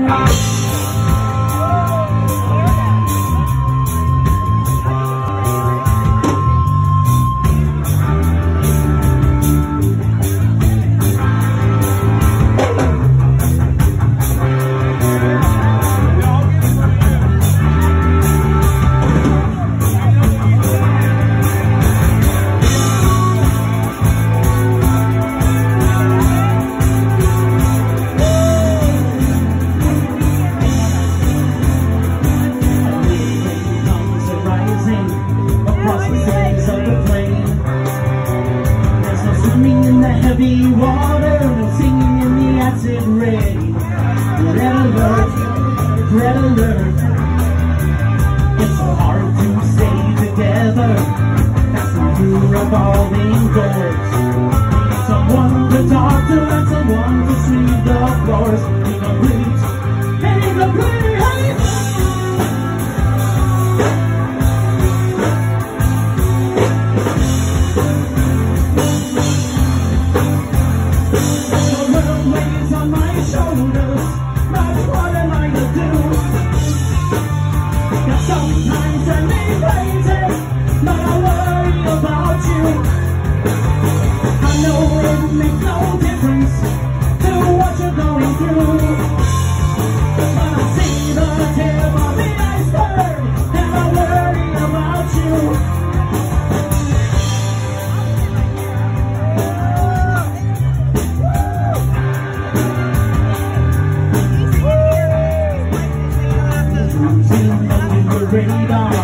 Heavy water and singing in the acid rain. Red alert, red alert. It's so hard to stay together passing through revolving doors. Need someone to talk to and someone to sweep the floors. Incomplete, incomplete. Sometimes I make places, but I worry about you. I know it makes no difference to what you're going through, but I see the tip of the iceberg and I worry about you. Radar.